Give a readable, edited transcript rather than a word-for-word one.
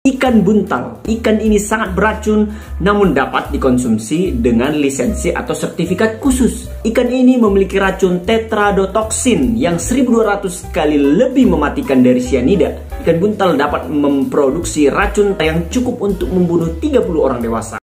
Ikan buntal. Ikan ini sangat beracun namun dapat dikonsumsi dengan lisensi atau sertifikat khusus. Ikan ini memiliki racun tetrodotoxin yang 1200 kali lebih mematikan dari cyanida. Ikan buntal dapat memproduksi racun yang cukup untuk membunuh 30 orang dewasa.